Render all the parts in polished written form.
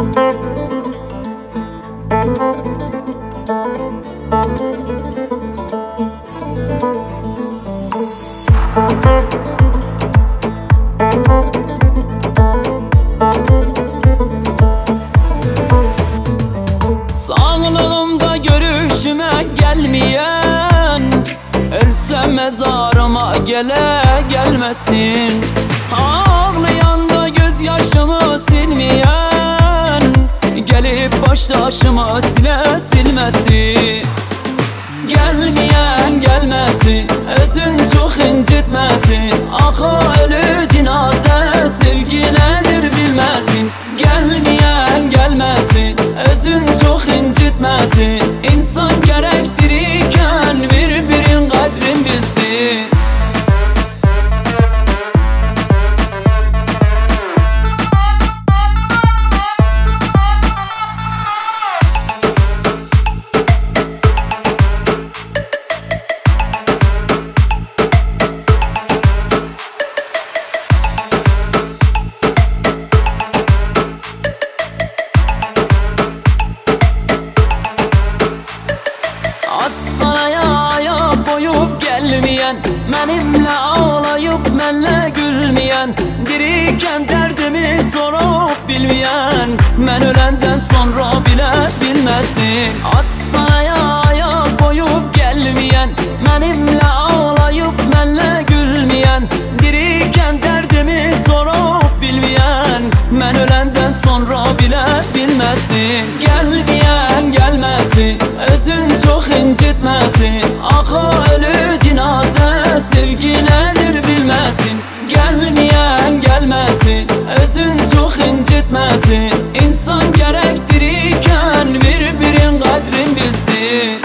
Sağlığımda görüşüme gelmeyen, ölse mezarıma gelmesin. Ağlayan da gözyaşımı silmeyen, gelip baş taşımı silmesin. Gelmeyen gelmesin, özün çok incitmesin. Ah ölü cenaze sevgi nedir bilmesin. Gelmeyen gelmesin, özün çok incitmesin. İnsan gerektirirken birbirin kadrin bilsin. Gelmeyen, benimle ağlayıp benle gülmeyen, diriyken derdimi sorup bilmeyen, ben ölenden sonra bile bilmesin. Hastaneye koyup gelmeyen, benimle ağlayıp benle gülmeyen, diriyken derdimi sorup bilmeyen, ben ölenden sonra bile bilmesin. Gelmeyen gelmesin, özün çok incitmesin. Ah ölü cenaze sevgi nedir bilmesin. Gelmeyen gelmesin, özün çok incitmesin. İnsan gerektirirken birbirin kadrin bilsin.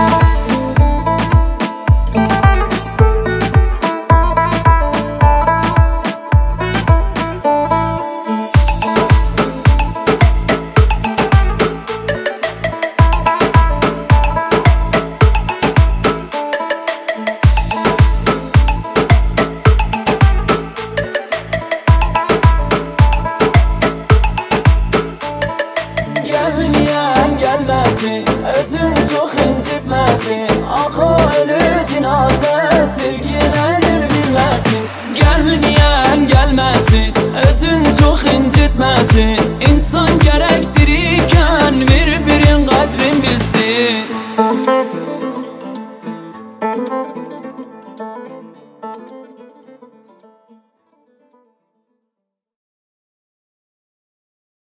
Gelmeyen gelmesin, özün çok incitmesin. Ah ölü cenaze sevgi nedir bilmesin. Gelmeyen gelmesin, özün çok incitmesin.